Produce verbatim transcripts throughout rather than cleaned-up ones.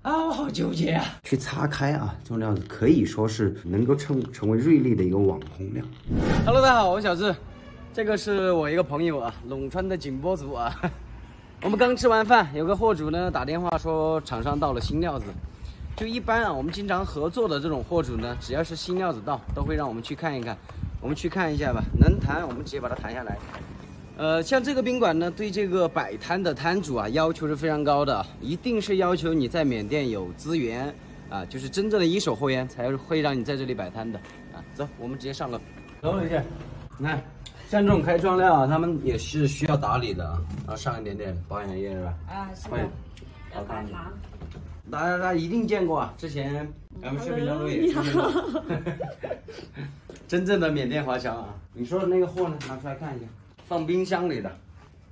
啊，我好纠结啊！ 去擦开啊，这种料子可以说是能够成成为瑞丽的一个网红料。 Hello， 大家好，我是小智，这个是我一个朋友啊，陇川的景波族啊。我们刚吃完饭，有个货主呢打电话说厂商到了新料子。就一般啊，我们经常合作的这种货主呢，只要是新料子到，都会让我们去看一看。我们去看一下吧，能谈我们直接把它谈下来。呃，像这个宾馆呢，对这个摆摊的摊主啊，要求是非常高的，一定是要求你在缅甸有资源啊，就是真正的一手货源，才会让你在这里摆摊的啊。走，我们直接上楼。楼了一下，你看，像这种开装料啊，他们也是需要打理的啊，然后上一点点保养液是吧？ 啊，是的。 要打糖。大家大家一定见过啊，之前咱们视频当中也出现过。真正的缅甸华侨啊，你说的那个货呢，拿出来看一下。放冰箱里的，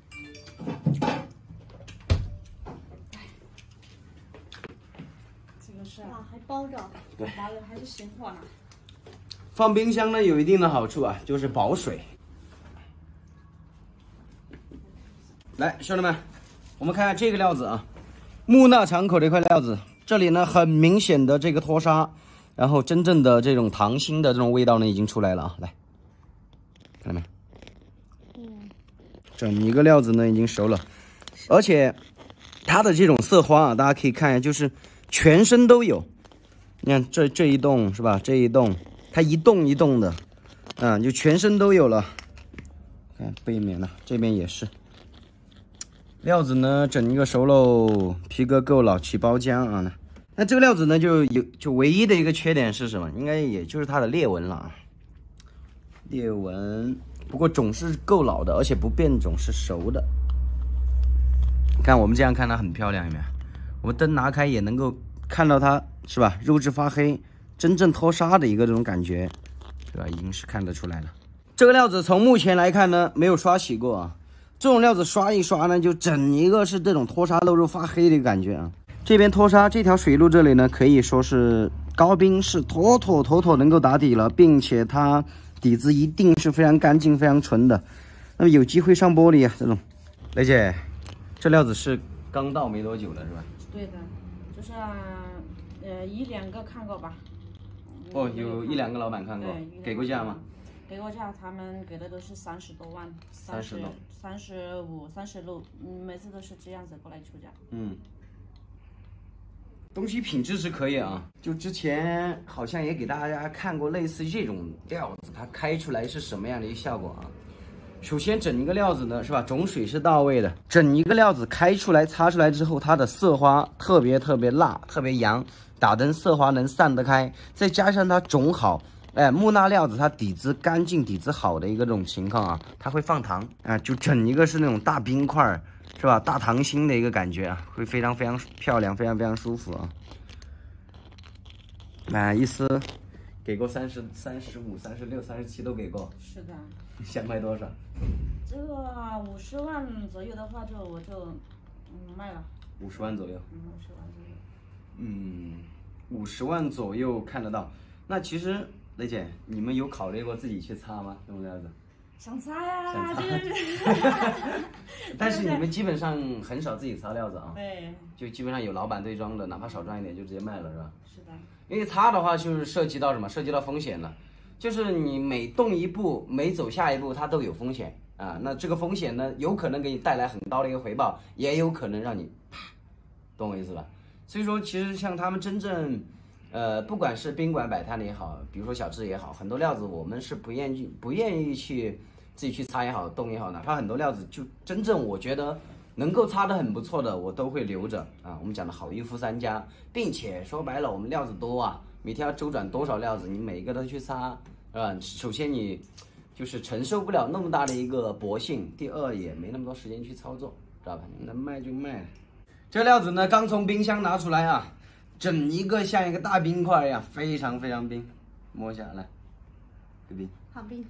这个是啊，还包着， 对， 拿的还是新货呢。 放冰箱呢有一定的好处啊，就是保水。来，兄弟们，我们看看这个料子啊，木纳敞口的一块料子，这里呢很明显的这个脱沙，然后真正的这种糖心的这种味道呢已经出来了啊，来，看到没？整一个料子呢已经熟了，而且它的这种色花啊，大家可以看一下，就是全身都有。你看这这一栋是吧？这一栋它一栋一栋的，啊，就全身都有了。看背面呢，这边也是。料子呢整一个熟喽，皮革够老，起包浆啊。那这个料子呢就有就唯一的一个缺点是什么？应该也就是它的裂纹了啊，裂纹。不过种是够老的，而且不变种是熟的。你看我们这样看它很漂亮，有没有？我们灯拿开也能够看到它，是吧？肉质发黑，真正脱沙的一个这种感觉，对吧？已经是看得出来了。这个料子从目前来看呢，没有刷洗过啊。这种料子刷一刷呢，就整一个是这种脱沙露肉发黑的感觉啊。这边脱沙，这条水路这里呢，可以说是高冰是妥妥妥妥能够打底了，并且它底子一定是非常干净、非常纯的。那么有机会上玻璃啊，这种。雷姐，这料子是刚到没多久了，是吧？ 对的，就是呃一两个看过吧。 哦，有一两个老板看过，给过价吗？ 给过价，他们给的都是三十多万，三十、三十五、三十六，嗯，每次都是这样子过来出价。嗯。 东西品质是可以啊，就之前好像也给大家看过类似这种料子，它开出来是什么样的一个效果啊？首先整一个料子呢，是吧？种水是到位的，整一个料子开出来擦出来之后，它的色花特别特别辣，特别阳，打灯色花能散得开，再加上它种好，哎，木纳料子它底子干净、底子好的一个这种情况啊，它会放糖啊，就整一个是那种大冰块。是吧？大糖心的一个感觉啊，会非常非常漂亮，非常非常舒服啊。买一丝，给过三十三十五、三十六、三十七都给过。 是的。 想卖多少？ 这个五十万左右的话就，就我就嗯卖了。 五十万左右。 嗯，五十万左右。 嗯，五十万左右看得到。那其实雷姐，你们有考虑过自己去擦吗？这种料子？ 想擦呀，想擦。 但是你们基本上很少自己擦料子啊。 对。 就基本上有老板对装的，哪怕少赚一点就直接卖了，是吧？ 是的。 因为擦的话，就是涉及到什么？涉及到风险了。就是你每动一步，每走下一步，它都有风险啊。那这个风险呢，有可能给你带来很高的一个回报，也有可能让你啪，懂我意思吧？所以说，其实像他们真正，呃，不管是宾馆摆摊的也好，比如说小吃也好，很多料子我们是不愿意不愿意去。自己去擦也好，动也好，哪怕很多料子就真正我觉得能够擦得很不错的，我都会留着啊。我们讲的好衣服三家，并且说白了，我们料子多啊，每天要周转多少料子，你每一个都去擦，是吧？首先你就是承受不了那么大的一个薄性，第二也没那么多时间去操作，知道吧？能卖就卖。这料子呢，刚从冰箱拿出来啊，整一个像一个大冰块一样，非常非常冰，摸一下来，冰冰， 好冰。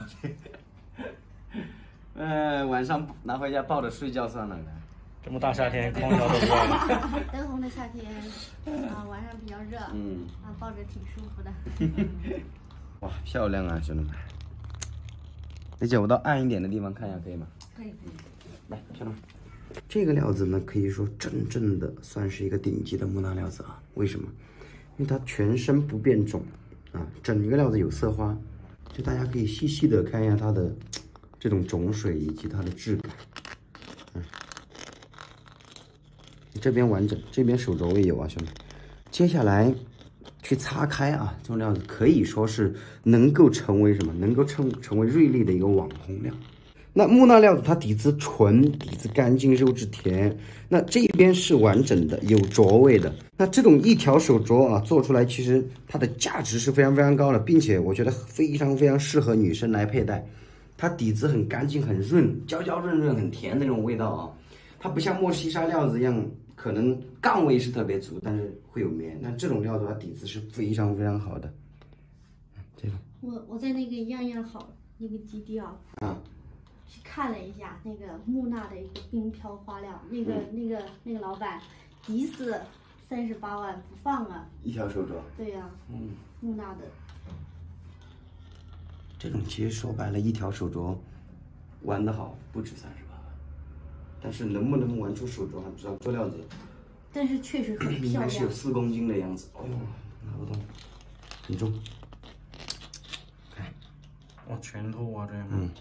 呃，晚上拿回家抱着睡觉算了。 这么大夏天，空调都不关了。 灯红的夏天，啊，晚上比较热，嗯，啊，抱着挺舒服的。 哇，漂亮啊，兄弟们！雷姐，我到暗一点的地方看一下，可以吗？ 可以可以。 来，兄弟们， 这个料子呢，可以说真正的算是一个顶级的木纳料子啊。为什么？因为它全身不变种啊，整个料子有色花，就大家可以细细的看一下它的这种种水以及它的质感。嗯，这边完整，这边手镯也有啊，兄弟。接下来去擦开啊，这种料子可以说是能够成为什么？能够成成为瑞丽的一个网红料。那木纳料子它底子纯，底子干净，肉质甜。那这边是完整的，有镯位的。那这种一条手镯啊，做出来其实它的价值是非常非常高的，并且我觉得非常非常适合女生来佩戴。它底子很干净、很润，焦焦润润、很甜的那种味道啊。它不像莫西沙料子一样，可能杠味是特别足，但是会有棉。那这种料子它底子是非常非常好的。这种我我在那个样样好那个基地啊。啊。去看了一下那个木纳的一个冰飘花料，那个、嗯、那个那个老板抵死三十八万不放啊！ 一条手镯。 对呀、啊，嗯，木纳的。 这种其实说白了，一条手镯玩得好不止三十八万，但是能不能玩出手镯还不知道。这料子， 但是确实很漂亮， 应该是有四公斤的样子。哎呦，拿不动，很重。看， 哇，拳头啊这样。 嗯。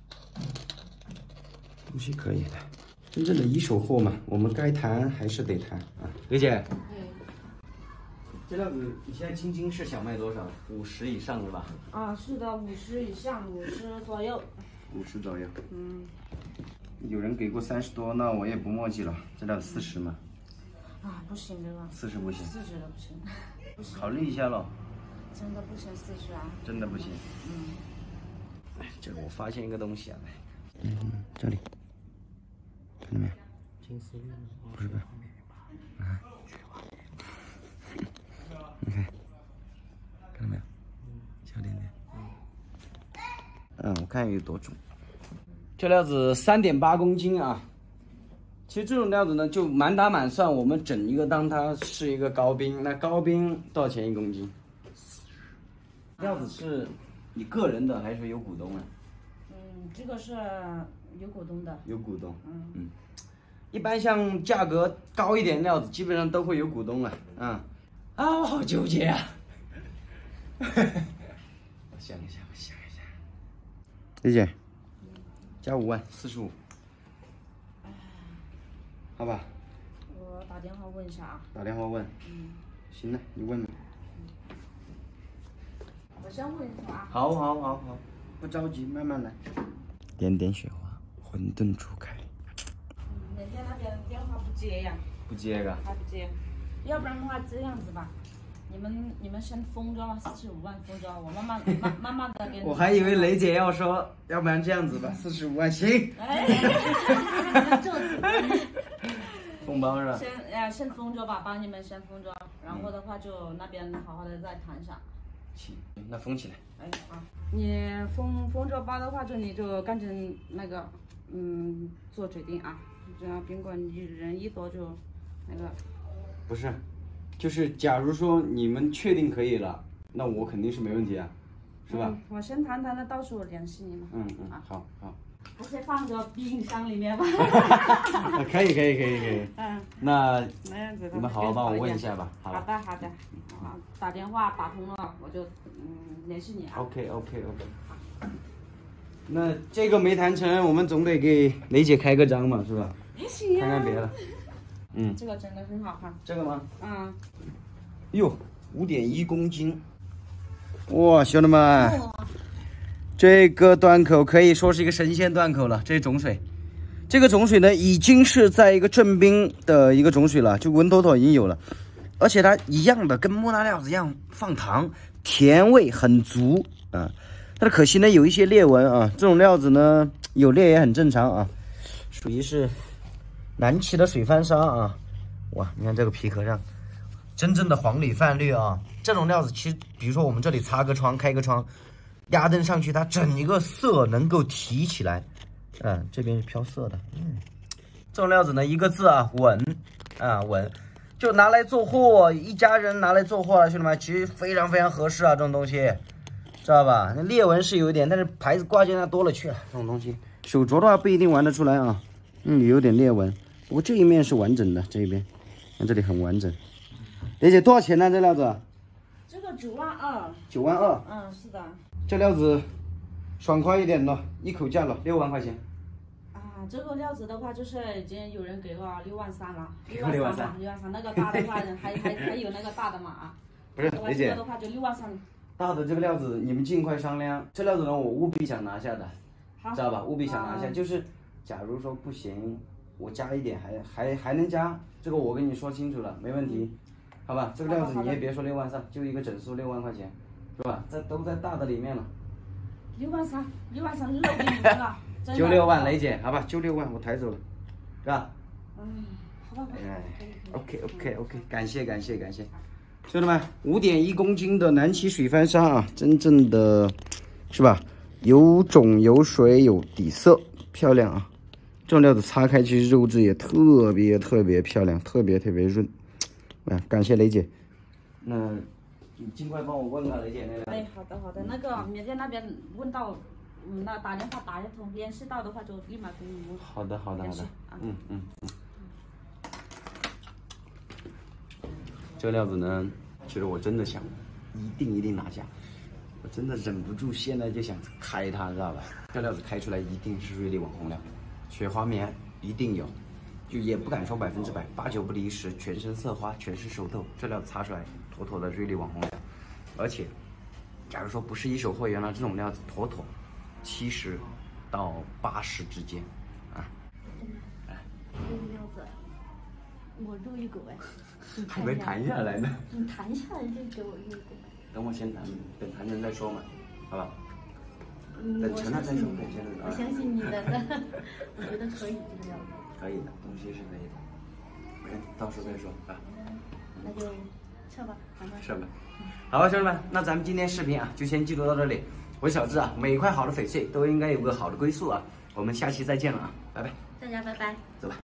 东西可以的，真正的一手货嘛，我们该谈还是得谈啊。 刘姐，嗯，这料子你现在斤斤是想卖多少？五十以上是吧？ 啊，是的，五十以上，五十左右。 五十左右。 嗯。 有人给过三十多，那我也不墨迹了。这料四十嘛。 啊，不行这个。 四十不行。 四十的不行。不行。 考虑一下喽。 真的不行，四十啊。 真的不行。 嗯。 哎，这个我发现一个东西啊， 嗯，这里。看到没有？不是吧？啊！你看，看到没有？小点点。 嗯，我看有多重。这料子三点八公斤啊。其实这种料子呢，就满打满算，我们整一个当它是一个高冰。那高冰多少钱一公斤？料子是你个人的还是有股东啊？ 嗯，这个是有股东的。 有股东。 嗯嗯。一般像价格高一点料子，基本上都会有股东啊。嗯，啊，我好纠结啊！我想一下，我想一下。 李姐， 加五万，四十五，好吧？ 我打电话问一下啊。 打电话问。 嗯。 行了，你问吧。 我先问一下啊。 好，好，好，好，不着急，慢慢来。 点点雪花，馄饨初开。 人家那边电话不接呀， 不接个， 还不接，要不然的话这样子吧，你们你们先封着嘛，四十五万封着，我慢慢慢慢慢的给你。 我还以为雷姐要说，要不然这样子吧，四十五万行。 哎， 封包是吧？ 先呃先封着吧，帮你们先封着，然后的话就那边好好的再谈一下。 行，那封起来。 哎好，你封封着包的话，就你就赶紧那个嗯做决定啊。这样宾馆你人一多就那个不是，就是假如说你们确定可以了，那我肯定是没问题啊，是吧？ 嗯、我先谈谈的，到时候联系你们。 嗯嗯，啊、好好。 我先放着冰箱里面吧。 可以可以可以可以。 嗯。 那那样子。 你们好好帮我问一下吧。 好的好的。啊，打电话打通了，我就嗯联系你啊。 OK OK OK。那这个没谈成，我们总得给雷姐开个张嘛，是吧？ 也行呀。 看看别的。嗯。 这个真的很好看。 这个吗？ 嗯。 哟，五点一公斤。哇，兄弟们，这个断口可以说是一个神仙断口了。这种水，这个种水呢，已经是在一个正冰的一个种水了，就温头头已经有了，而且它一样的跟木纳料子一样放糖，甜味很足啊。但是可惜呢，有一些裂纹啊，这种料子呢有裂也很正常啊，属于是南齐的水翻砂啊。哇，你看这个皮壳上。真正的黄里泛绿啊，这种料子其实，比如说我们这里擦个窗、开个窗，压灯上去，它整一个色能够提起来。嗯，这边是飘色的。嗯，这种料子呢，一个字啊，稳啊稳，就拿来做货，一家人拿来做货啊，兄弟们，其实非常非常合适啊，这种东西，知道吧？那裂纹是有一点，但是牌子挂件那多了去了，这种东西，手镯的话不一定玩得出来啊。 嗯，有点裂纹，不过这一面是完整的，这一边，看这里很完整。雷姐多少钱呢？这料子？ 这个九万二。 九万二。 嗯，是的。 这料子爽快一点了，一口价了，六万块钱。 啊，这个料子的话，就是已经有人给了六万三了， 六万三， 六万三。那个大的话，还还还有那个大的嘛啊。 不是，雷姐。 这个的话就六万三。 大的这个料子，你们尽快商量。这料子呢，我务必想拿下的，知道吧？务必想拿下。就是，假如说不行，我加一点还还还能加，这个我跟你说清楚了，没问题，好吧？这个料子你也别说六万三，就一个整数六万块钱，是吧？这都在大的里面了。 六万三，六万三漏给你们了。 就六万，雷姐，好吧？就六万，我抬走了，是吧？ 嗯，好吧。 哎 ，OK OK OK， 感谢感谢感谢。兄弟们，五点一公斤的南齐水翻沙啊，真正的，是吧？有种有水有底色，漂亮啊！这种料子擦开，其实肉质也特别特别漂亮，特别特别润。啊，感谢雷姐。那你尽快帮我问啊，雷姐那个。 哎，好的好的，那个缅甸那边问到，嗯，那打电话打一通，联系到的话就立马给你们。 好的好的好的，嗯嗯嗯。这个料子呢，其实我真的想一定一定拿下，我真的忍不住现在就想开它，知道吧？这料子开出来一定是瑞丽网红料，雪花棉一定有，就也不敢说百分之百，八九不离十，全身色花，全是熟透，这料子擦出来妥妥的瑞丽网红料，而且，假如说不是一手货源了，这种料子妥妥七十到八十之间，啊。 这个料子，我入一口哎。 还没弹下来呢。 你弹下来就给我入一口。 等我先弹，等弹成再说嘛，好吧？ 嗯， 等成了再说，等成了。 我相信你的，我觉得可以这个料子。 可以的，东西是可以的。OK，到时候再说啊。 那就撤吧，好吧。 撤吧。好吧，兄弟们，那咱们今天视频啊，就先记录到这里。我是小智啊，每一块好的翡翠都应该有个好的归宿啊。我们下期再见了啊，拜拜。 大家拜拜。 走吧。